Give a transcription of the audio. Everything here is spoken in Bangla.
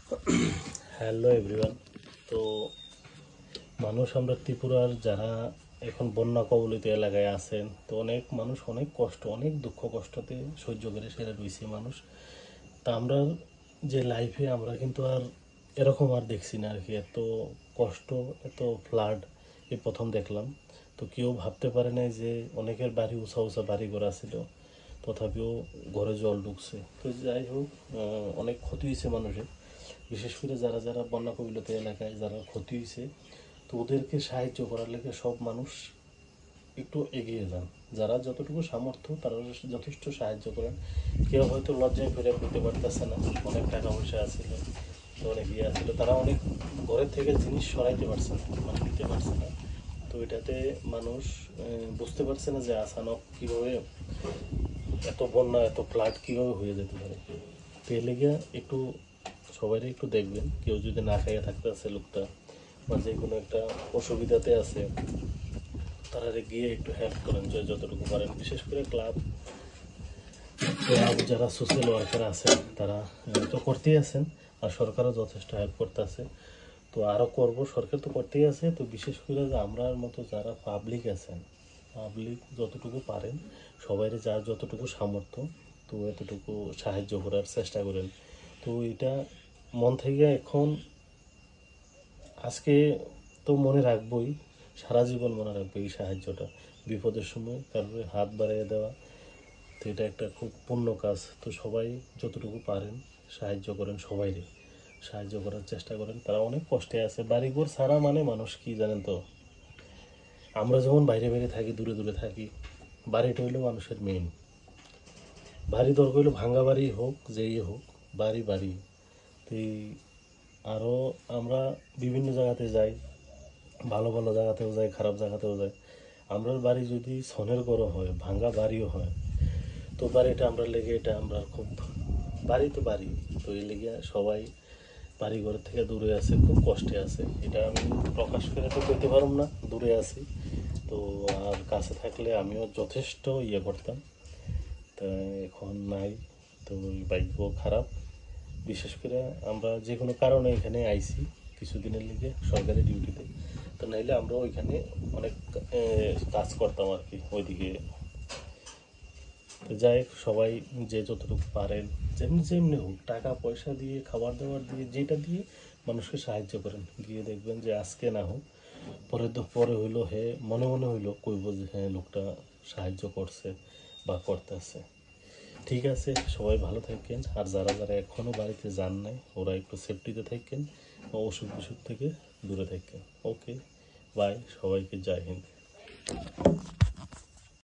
Hello everyone. তো মানুষ আমরা ত্রিপুরার যারা এখন বন্যা কবলিত এলাকায় আছেন, তো অনেক মানুষ অনেক কষ্ট, অনেক দুঃখ কষ্টতে সহ্য করে সেরা রয়েছে মানুষ। তা আমরা যে লাইফে আমরা কিন্তু আর এরকম আর দেখছি না আর কি, এত কষ্ট, এত ফ্লাড এই প্রথম দেখলাম। তো কেউ ভাবতে পারে নাই যে অনেকের বাড়ি উঁচা উঁচা বাড়ি ঘর ছিল, তথাপিও ঘরে জল ঢুকছে। তো যাই হোক, অনেক ক্ষতি হয়েছে মানুষের, বিশেষ করে যারা যারা বন্যা কবলিত এলাকায় যারা ক্ষতি হয়েছে, তো ওদেরকে সাহায্য করার লেগে সব মানুষ একটু এগিয়ে যান। যারা যতটুকু সামর্থ্য তারা যথেষ্ট সাহায্য করেন। কেউ হয়তো লজ্জায় ফিরে দিতে পারতেছে না, অনেক টাকা পয়সা আছিল, তো অনেক ইয়ে আছিল, তারা অনেক ঘরের থেকে জিনিস সরাইতে পারছে না, মানে নিতে পারছে না। তো এটাতে মানুষ বুঝতে পারছে না যে আচানক কীভাবে এত বন্যা, এত ফ্লাড কীভাবে হয়ে যেতে পারে। তো এর লেগে একটু সবাই একটু দেখবেন, কেউ যদি না খাইয়া থাকতে আছে লোকটা, বা যে কোনো একটা অসুবিধাতে আছে, তারা গিয়ে একটু হেল্প করেন যতটুকু পারেন। বিশেষ করে ক্লাব যারা সোশ্যাল ওয়ার্কার আছেন তারা তো করতেই আছেন, আর সরকারও যথেষ্ট হেল্প করতে আছে। তো আরও করবো, সরকার তো করতেই আছে। তো বিশেষ করে যে আমরার মতো যারা পাবলিক আছেন, পাবলিক যতটুকু পারেন সবাই যার যতটুকু সামর্থ্য, তো এতটুকু সাহায্য করার চেষ্টা করেন। তো এটা মন থেকে এখন আজকে তো মনে রাখবই, সারা জীবন মনে রাখবো এই সাহায্যটা। বিপদের সময় কারোর হাত বাড়িয়ে দেওয়া, তো এটা একটা খুব পূণ্য কাজ। তো সবাই যতটুকু পারেন সাহায্য করেন, সবাইকে সাহায্য করার চেষ্টা করেন। তারা অনেক কষ্টে আছে, বাড়িঘর ছাড়া মানে মানুষ কি জানেন তো, আমরা যেমন বাইরে বাইরে থাকি, দূরে দূরে থাকি, বাড়িটা হইলো মানুষের মেন। বাড়ি দরকার হইলো ভাঙ্গা বাড়ি হোক, যেই হোক, বাড়ি বাড়ি। তো আরও আমরা বিভিন্ন জায়গাতে যাই, ভালো ভালো জায়গাতেও যাই, খারাপ জায়গাতেও যাই। আমরা বাড়ি যদি ছনের ঘর হয়, ভাঙ্গা বাড়িও হয়, তো বাড়িটা আমরা লেগে, এটা আমরা খুব, বাড়ি তো বাড়ি। তো এই লেগে সবাই বাড়ি ঘর থেকে দূরে আছে, খুব কষ্টে আছে। এটা আমি প্রকাশ করে তো করতে পারব না, দূরে আছি। তো আর কাছে থাকলে আমিও যথেষ্ট ইয়ে করতাম, তা এখন নাই। তো ভাগ্য খারাপ। বিশেষ করে আমরা যে কোনো কারণে এখানে আইছি কিছুদিনের লিগে সরকারি ডিউটিতে, তো নাইলে আমরা ওইখানে অনেক কাজ করতাম আর কি ওইদিকে। তো যাই হোক, সবাই যে যতটুকু পারেন, যেমনি যেমনি হোক, টাকা পয়সা দিয়ে, খাবার দাবার দিয়ে, যেটা দিয়ে মানুষকে সাহায্য করেন। গিয়ে দেখবেন যে আজকে না হোক পরে হইলো, হে মনে মনে হইলো কইব যে হ্যাঁ লোকটা সাহায্য করছে বা করতেছে। ঠিক আছে, সবাই ভালো থাকেন। আর যারা যারা এখনও বাড়িতে যান নাই, ওরা একটু সেফটিতে থাকেন, অসুখ বিসুখ থেকে দূরে থাকেন। ওকে, বাই, সবাইকে জয় হিন্দ।